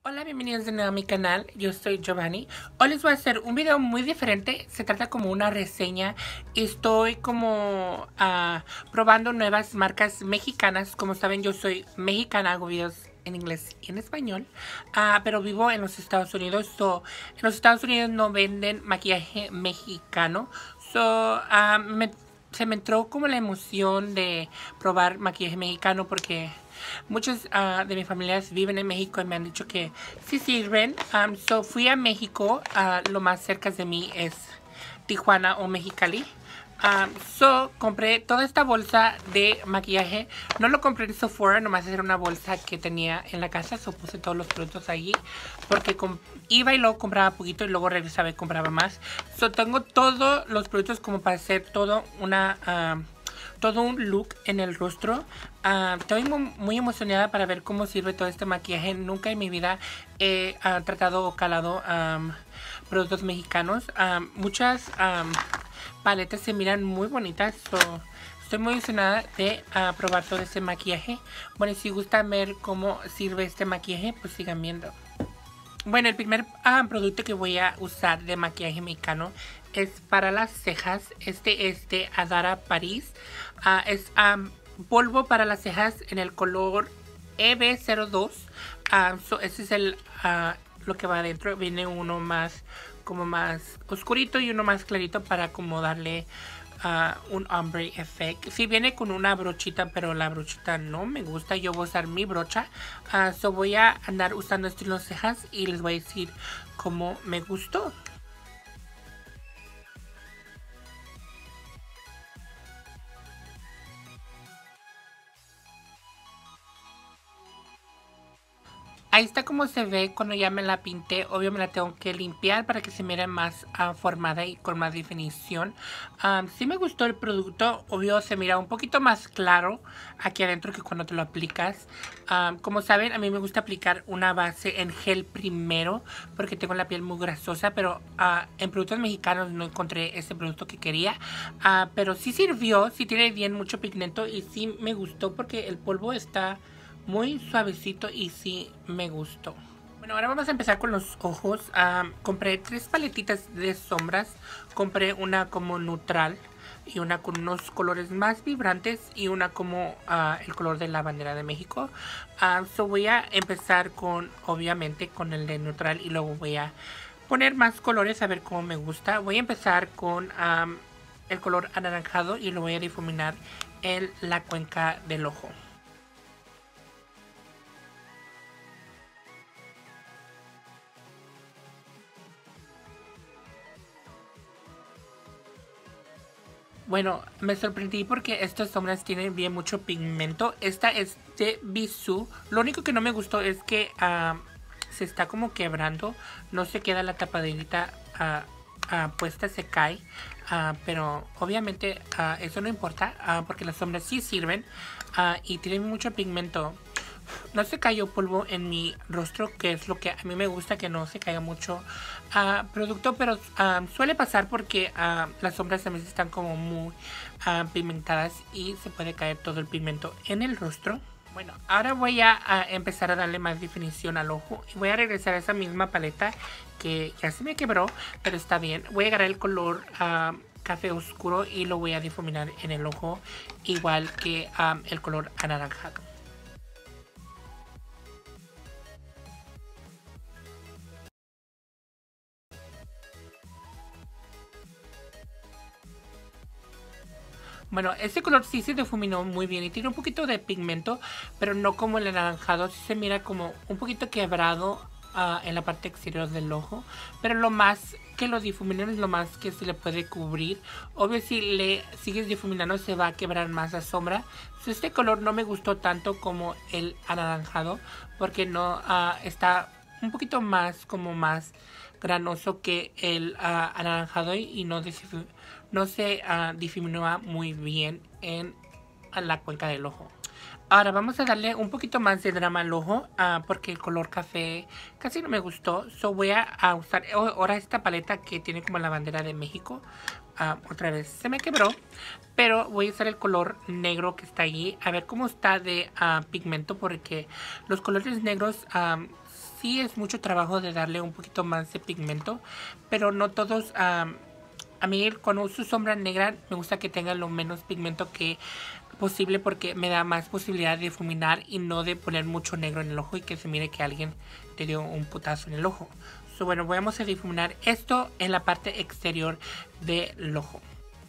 Hola, bienvenidos de nuevo a mi canal, yo soy Giovanni. Hoy les voy a hacer un video muy diferente, se trata como una reseña. Estoy como probando nuevas marcas mexicanas. Como saben, yo soy mexicana, hago videos en inglés y en español, pero vivo en los Estados Unidos. En los Estados Unidos no venden maquillaje mexicano, se me entró como la emoción de probar maquillaje mexicano porque muchos de mis familias viven en México y me han dicho que sí sirven. Fui a México, lo más cerca de mí es Tijuana o Mexicali. Compré toda esta bolsa de maquillaje. No lo compré en Sephora, nomás era una bolsa que tenía en la casa. Puse todos los productos allí porque iba y luego compraba poquito y luego regresaba y compraba más. Tengo todos los productos como para hacer todo un look en el rostro. Estoy muy emocionada para ver cómo sirve todo este maquillaje. Nunca en mi vida he tratado o calado productos mexicanos. Muchas paletas se miran muy bonitas. Estoy muy emocionada de probar todo este maquillaje. Bueno, y si gustan ver cómo sirve este maquillaje, pues sigan viendo. Bueno, el primer producto que voy a usar de maquillaje mexicano es para las cejas. Este es de Adara Paris. Es polvo para las cejas en el color EB02. Ese es lo que va adentro. Viene uno más oscurito y uno más clarito para como darle un ombre effect. Sí viene con una brochita, pero la brochita no me gusta. Yo voy a usar mi brocha. Voy a andar usando esto en las cejas y les voy a decir cómo me gustó. Ahí está como se ve cuando ya me la pinté. Obvio me la tengo que limpiar para que se mire más formada y con más definición. Sí me gustó el producto. Obvio se mira un poquito más claro aquí adentro que cuando te lo aplicas. Como saben, a mí me gusta aplicar una base en gel primero porque tengo la piel muy grasosa. Pero en productos mexicanos no encontré ese producto que quería. Pero sí sirvió, sí tiene bien mucho pigmento y sí me gustó porque el polvo está muy suavecito y sí me gustó. Bueno, ahora vamos a empezar con los ojos. Compré 3 paletitas de sombras. Compré una como neutral y una con unos colores más vibrantes y una como el color de la bandera de México. Voy a empezar obviamente con el de neutral y luego voy a poner más colores a ver cómo me gusta. Voy a empezar con el color anaranjado y lo voy a difuminar en la cuenca del ojo. Bueno, me sorprendí porque estas sombras tienen bien mucho pigmento. Esta es de Bisú. Lo único que no me gustó es que se está como quebrando. No se queda la tapadita puesta, se cae. Pero obviamente eso no importa porque las sombras sí sirven y tienen mucho pigmento. No se cayó polvo en mi rostro, que es lo que a mí me gusta, que no se caiga mucho producto, pero suele pasar porque las sombras también están como muy pigmentadas y se puede caer todo el pigmento en el rostro. Bueno, ahora voy a empezar a darle más definición al ojo y voy a regresar a esa misma paleta que ya se me quebró, pero está bien. Voy a agarrar el color café oscuro y lo voy a difuminar en el ojo, igual que el color anaranjado. Bueno, este color sí se difuminó muy bien y tiene un poquito de pigmento, pero no como el anaranjado. Sí se mira como un poquito quebrado en la parte exterior del ojo, pero lo más que lo difuminan es lo más que se le puede cubrir. Obvio, si le sigues difuminando se va a quebrar más la sombra. Este color no me gustó tanto como el anaranjado porque no está un poquito más granoso que el anaranjado y no se difuminó muy bien en la cuenca del ojo. Ahora vamos a darle un poquito más de drama al ojo porque el color café casi no me gustó. Voy a usar ahora esta paleta que tiene como la bandera de México. Otra vez se me quebró, pero voy a usar el color negro que está ahí a ver cómo está de pigmento, porque los colores negros sí es mucho trabajo de darle un poquito más de pigmento, pero no todos... a mí cuando uso sombra negra me gusta que tenga lo menos pigmento que posible porque me da más posibilidad de difuminar y no de poner mucho negro en el ojo y que se mire que alguien te dio un putazo en el ojo. So, bueno, vamos a difuminar esto en la parte exterior del ojo.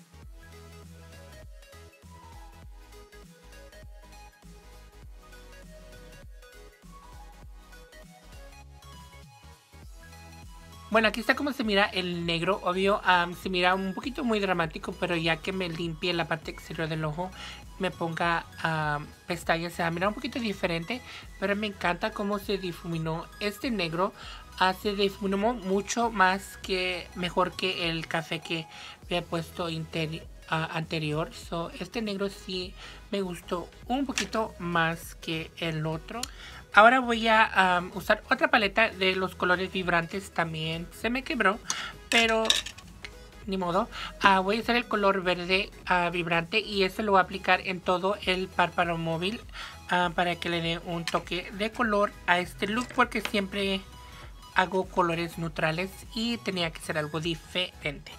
Bueno, aquí está como se mira el negro, obvio, se mira un poquito muy dramático, pero ya que me limpie la parte exterior del ojo, me ponga pestañas, se va a mirar un poquito diferente, pero me encanta cómo se difuminó este negro. Se difuminó mucho más que mejor que el café que había puesto anterior. So, este negro sí me gustó un poquito más que el otro. Ahora voy a usar otra paleta de los colores vibrantes. También se me quebró, pero ni modo. Voy a usar el color verde vibrante y este lo voy a aplicar en todo el párpado móvil para que le dé un toque de color a este look, porque siempre hago colores neutrales y tenía que ser algo diferente.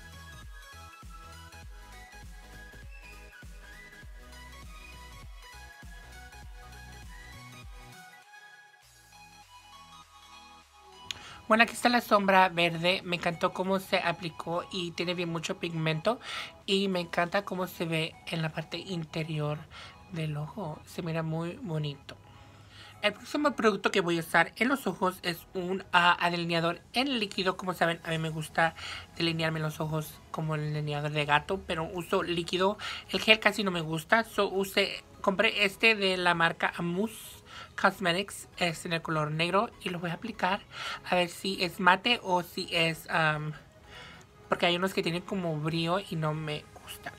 Bueno, aquí está la sombra verde. Me encantó cómo se aplicó y tiene bien mucho pigmento. Y me encanta cómo se ve en la parte interior del ojo. Se mira muy bonito. El próximo producto que voy a usar en los ojos es un delineador en líquido. Como saben, a mí me gusta delinearme los ojos como el delineador de gato, pero uso líquido. El gel casi no me gusta. Compré este de la marca Amuse Cosmetics, es en el color negro y lo voy a aplicar a ver si es mate o si es... porque hay unos que tienen como brillo y no me gustan.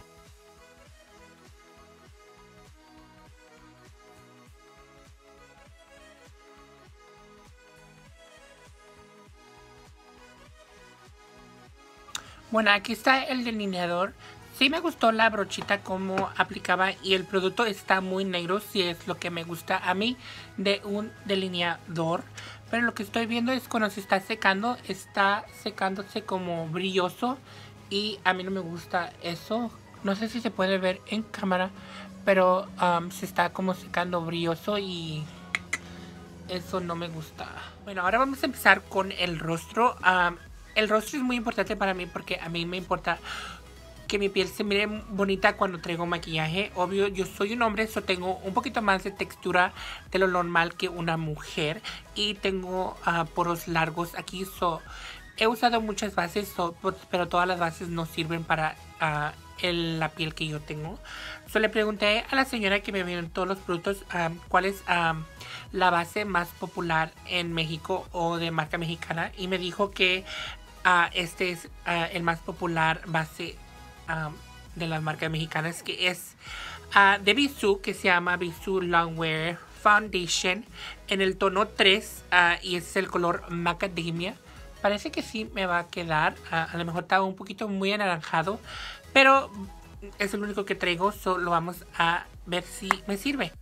Bueno, aquí está el delineador. Sí me gustó la brochita como aplicaba y el producto está muy negro, si es lo que me gusta a mí de un delineador. Pero lo que estoy viendo es cuando se está secándose como brilloso y a mí no me gusta eso. No sé si se puede ver en cámara, pero se está como secando brilloso y eso no me gusta. Bueno, ahora vamos a empezar con el rostro. El rostro es muy importante para mí porque a mí me importa que mi piel se mire bonita cuando traigo maquillaje. Obvio, yo soy un hombre, so tengo un poquito más de textura de lo normal que una mujer. Y tengo poros largos aquí, he usado muchas bases, pero todas las bases no sirven para la piel que yo tengo. Le pregunté a la señora que me vieron todos los productos cuál es la base más popular en México o de marca mexicana, y me dijo que este es el más popular base de las marcas mexicanas, que es de Bisú, que se llama Bisú Longwear Foundation en el tono 3 y es el color Macadamia. Parece que sí me va a quedar, a lo mejor está un poquito muy anaranjado, pero es el único que traigo, solo vamos a ver si me sirve.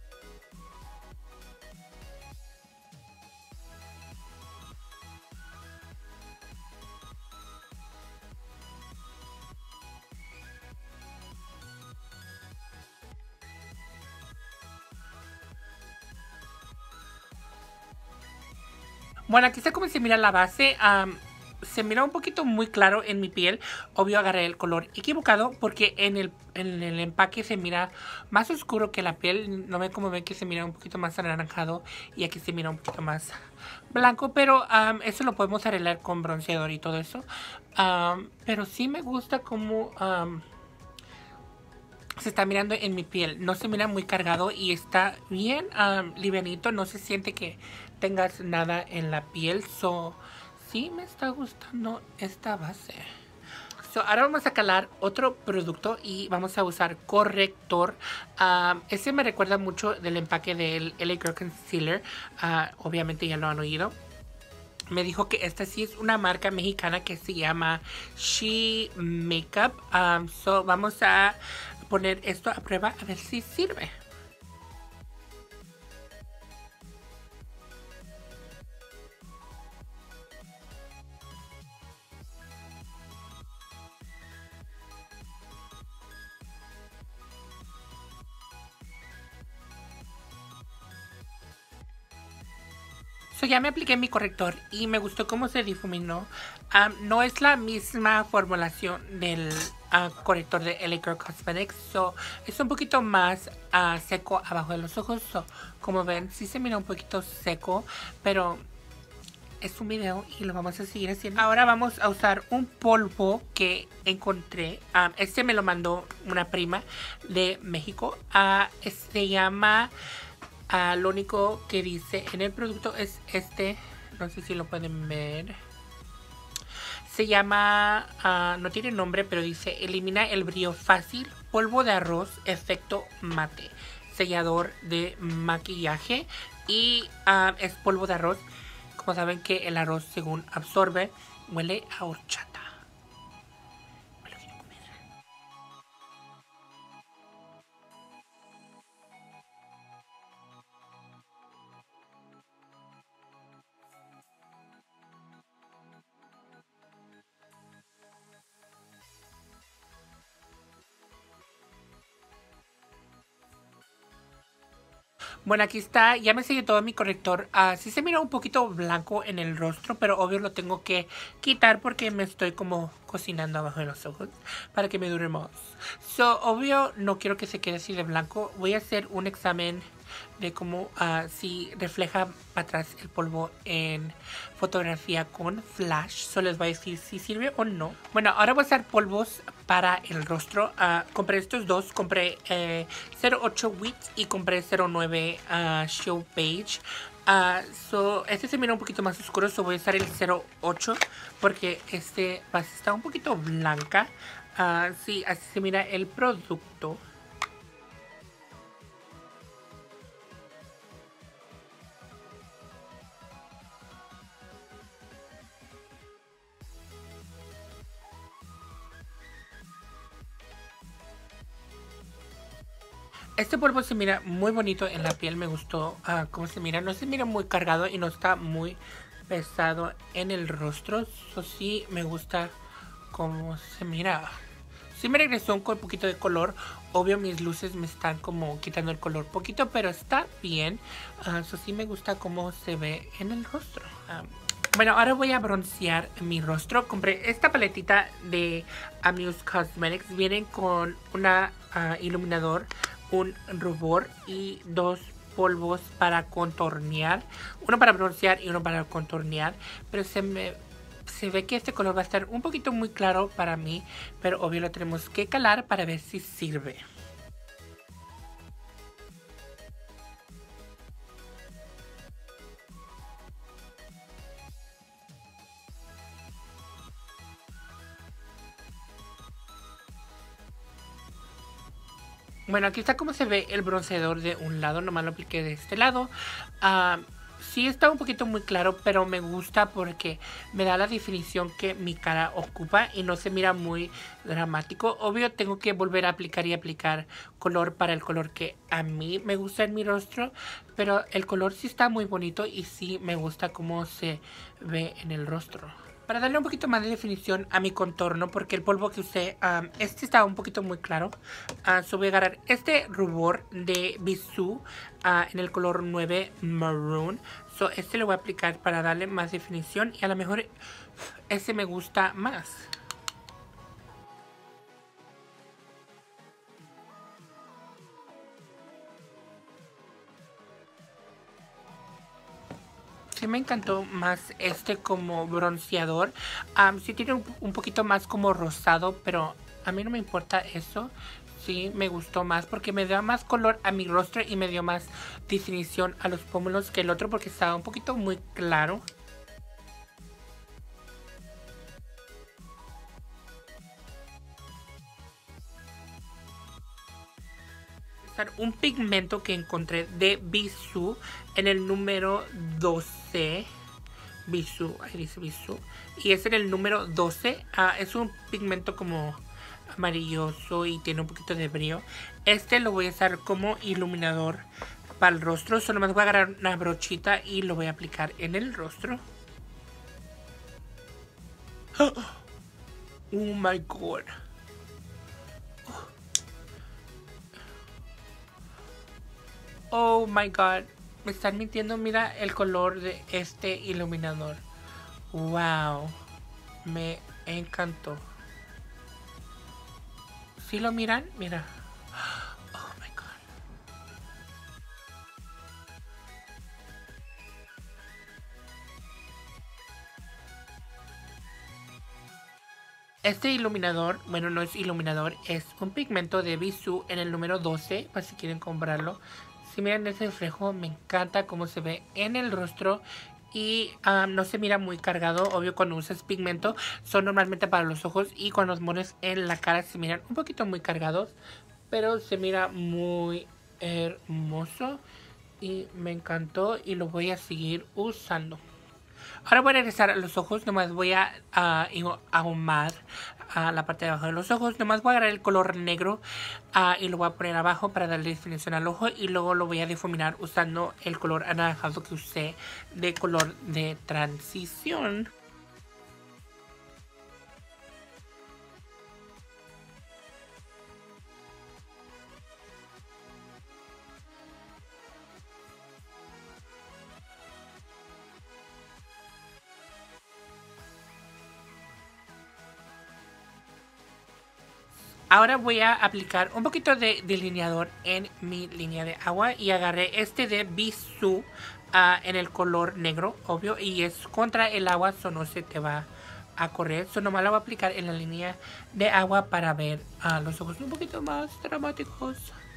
Bueno, aquí está como se mira la base. Se mira un poquito muy claro en mi piel. Obvio agarré el color equivocado porque en el empaque se mira más oscuro que la piel. No ven como ven que se mira un poquito más anaranjado y aquí se mira un poquito más blanco. Pero eso lo podemos arreglar con bronceador y todo eso. Pero sí me gusta como... se está mirando en mi piel. No se mira muy cargado y está bien livianito. No se siente que tengas nada en la piel. Sí me está gustando esta base. Ahora vamos a calar otro producto y vamos a usar corrector. Este me recuerda mucho del empaque del LA Girl Concealer. Obviamente ya lo han oído. Me dijo que esta sí es una marca mexicana que se llama She Makeup. Vamos a poner esto a prueba a ver si sirve. So ya me apliqué mi corrector y me gustó cómo se difuminó. No es la misma formulación del corrector de LA Girl Cosmetics. So es un poquito más seco abajo de los ojos. So, como ven, sí se mira un poquito seco, pero es un video y lo vamos a seguir haciendo. Ahora vamos a usar un polvo que encontré. Este me lo mandó una prima de México. Se llama... lo único que dice en el producto es este. No sé si lo pueden ver. Se llama... no tiene nombre, pero dice: elimina el brillo fácil, polvo de arroz, efecto mate, sellador de maquillaje. Y es polvo de arroz. Como saben que el arroz, según absorbe, huele a horchata. Me lo quiero comer. Bueno, aquí está, ya me sellé todo mi corrector. Sí se mira un poquito blanco en el rostro, pero obvio lo tengo que quitar porque me estoy como cocinando abajo de los ojos para que me dure más. So, obvio no quiero que se quede así de blanco. Voy a hacer un examen de cómo si refleja para atrás el polvo en fotografía con flash. Solo les voy a decir si sirve o no. Bueno, ahora voy a usar polvos para el rostro. Compré estos dos. Compré 08 Wheat y compré 09 Show Beige. Este se mira un poquito más oscuro, so voy a usar el 08 porque este base está un poquito blanca. Sí, así se mira el producto. Este polvo se mira muy bonito en la piel, me gustó cómo se mira. No se mira muy cargado y no está muy pesado en el rostro. Eso sí me gusta cómo se mira. Sí me regresó un poquito de color. Obvio mis luces me están como quitando el color poquito, pero está bien. Eso sí me gusta cómo se ve en el rostro. Bueno, ahora voy a broncear mi rostro. Compré esta paletita de Amuse Cosmetics. Vienen con una iluminador, un rubor y dos polvos para contornear. Uno para broncear y uno para contornear. Pero se ve que este color va a estar un poquito muy claro para mí. Pero obvio lo tenemos que calar para ver si sirve. Bueno, aquí está como se ve el bronceador de un lado, nomás lo apliqué de este lado. Sí está un poquito muy claro, pero me gusta porque me da la definición que mi cara ocupa y no se mira muy dramático. Obvio tengo que volver a aplicar y aplicar color para el color que a mí me gusta en mi rostro, pero el color sí está muy bonito y sí me gusta cómo se ve en el rostro. Para darle un poquito más de definición a mi contorno, porque el polvo que usé, este estaba un poquito muy claro. So voy a agarrar este rubor de Bisú en el color 9 Maroon. So este lo voy a aplicar para darle más definición y a lo mejor ese me gusta más. Sí me encantó más este como bronceador. Sí tiene un poquito más como rosado, pero a mí no me importa eso. Sí me gustó más porque me da más color a mi rostro y me dio más definición a los pómulos que el otro porque estaba un poquito muy claro. Un pigmento que encontré de Bisú en el número 12. Bisú, ahí dice Bisú. Y es en el número 12. Es un pigmento como amarilloso y tiene un poquito de brillo. Este lo voy a usar como iluminador para el rostro. Solo me voy a agarrar una brochita y lo voy a aplicar en el rostro. Oh my god. Oh my god. Me están mintiendo, mira el color de este iluminador. Wow, me encantó. ¿Sí lo miran? Mira. Oh my god. Este iluminador, bueno, no es iluminador, es un pigmento de Bisú en el número 12, para si quieren comprarlo. Si miran ese reflejo, me encanta cómo se ve en el rostro y no se mira muy cargado. Obvio, cuando usas pigmento son normalmente para los ojos y cuando los pones en la cara se miran un poquito muy cargados, pero se mira muy hermoso y me encantó y lo voy a seguir usando. Ahora voy a regresar a los ojos, nomás voy a ahumar la parte de abajo de los ojos. Nomás voy a agarrar el color negro y lo voy a poner abajo para darle definición al ojo. Y luego lo voy a difuminar usando el color anaranjado que usé de color de transición. Ahora voy a aplicar un poquito de delineador en mi línea de agua y agarré este de Bisú en el color negro, obvio, y es contra el agua, eso no se te va a correr. Eso nomás lo voy a aplicar en la línea de agua para ver los ojos un poquito más dramáticos.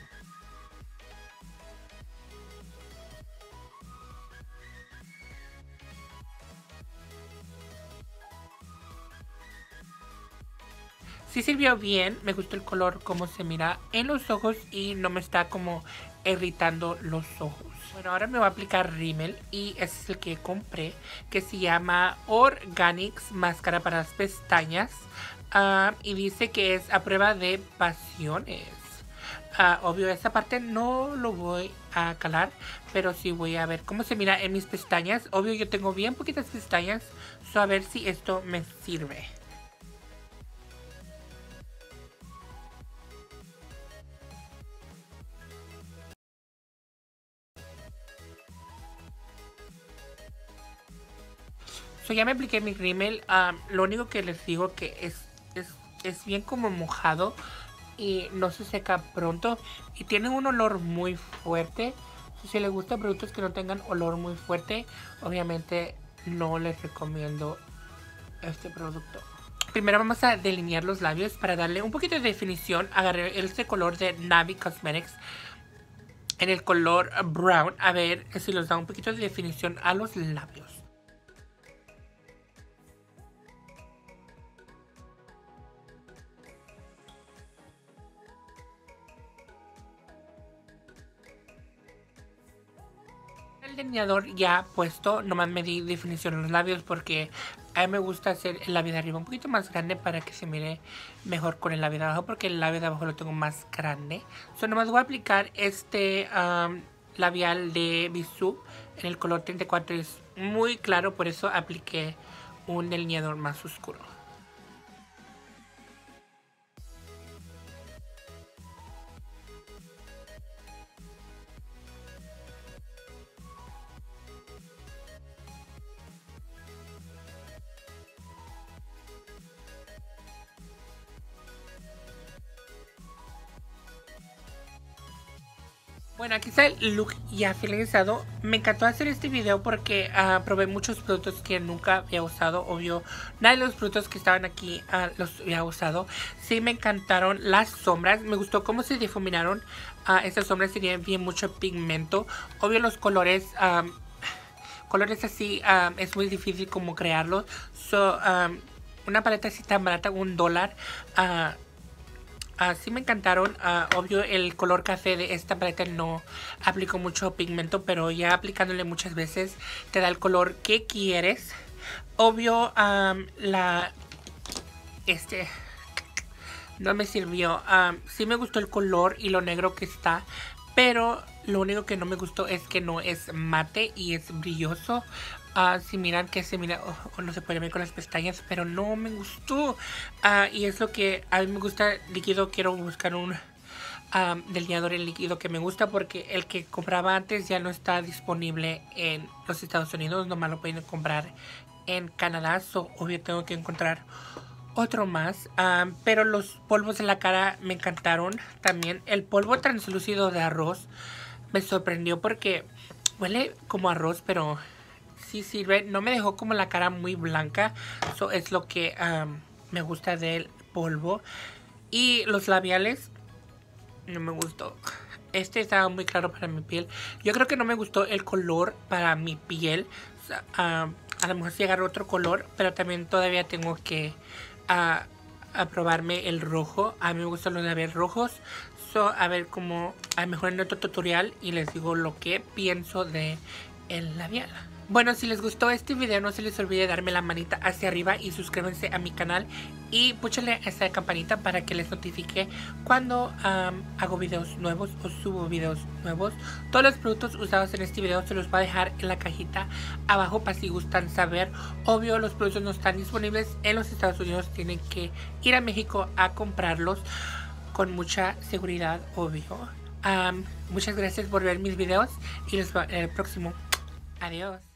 Sí sirvió bien, me gustó el color, cómo se mira en los ojos y no me está como irritando los ojos. Bueno, ahora me voy a aplicar rímel y ese es el que compré, que se llama Organics Máscara para las Pestañas y dice que es a prueba de pasiones. Obvio, esa parte no lo voy a calar, pero sí voy a ver cómo se mira en mis pestañas. Obvio, yo tengo bien poquitas pestañas, so a ver si esto me sirve. So, ya me apliqué mi rímel. Lo único que les digo que es bien como mojado y no se seca pronto. Y tiene un olor muy fuerte. So, si les gustan productos que no tengan olor muy fuerte, obviamente no les recomiendo este producto. Primero vamos a delinear los labios para darle un poquito de definición. Agarré este color de Navi Cosmetics en el color brown. A ver si les da un poquito de definición a los labios. El delineador ya puesto, nomás me di definición en los labios porque a mí me gusta hacer el labio de arriba un poquito más grande para que se mire mejor con el labio de abajo, porque el labio de abajo lo tengo más grande. So, nomás voy a aplicar este labial de Bisú en el color 34, es muy claro, por eso apliqué un delineador más oscuro. Bueno, aquí está el look ya finalizado. Me encantó hacer este video porque probé muchos productos que nunca había usado. Obvio, nada de los productos que estaban aquí los había usado. Sí me encantaron las sombras. Me gustó cómo se difuminaron. Estas sombras tenían bien mucho pigmento. Obvio, los colores... colores así es muy difícil como crearlos. So, una paleta así tan barata, $1. Sí me encantaron. Obvio, el color café de esta paleta no aplicó mucho pigmento, pero ya aplicándole muchas veces te da el color que quieres. Obvio, no me sirvió. Sí me gustó el color y lo negro que está, pero lo único que no me gustó es que no es mate y es brilloso. Si miran que se mira, no se puede ver con las pestañas, pero no me gustó. Y es lo que a mí me gusta líquido. Quiero buscar un delineador en líquido que me gusta, porque el que compraba antes ya no está disponible en los Estados Unidos, nomás lo pueden comprar en Canadá, obvio tengo que encontrar otro más. Pero los polvos de la cara me encantaron. También el polvo translúcido de arroz me sorprendió porque huele como arroz, pero sí sirve. No me dejó como la cara muy blanca. Eso es lo que me gusta del polvo. Y los labiales no me gustó. Este estaba muy claro para mi piel. Yo creo que no me gustó el color para mi piel. O sea, a lo mejor sí agarro otro color, pero también todavía tengo que a probarme el rojo. A mí me gustan los labiales rojos. A ver cómo, a lo mejor en otro tutorial y les digo lo que pienso de el labial. Bueno, si les gustó este video, no se les olvide darme la manita hacia arriba y suscríbanse a mi canal y púchenle a esa campanita para que les notifique cuando hago videos nuevos o subo videos nuevos. Todos los productos usados en este video se los voy a dejar en la cajita abajo para si gustan saber. Obvio, los productos no están disponibles en los Estados Unidos, tienen que ir a México a comprarlos con mucha seguridad, obvio. Muchas gracias por ver mis videos y les veo en el próximo. Adiós.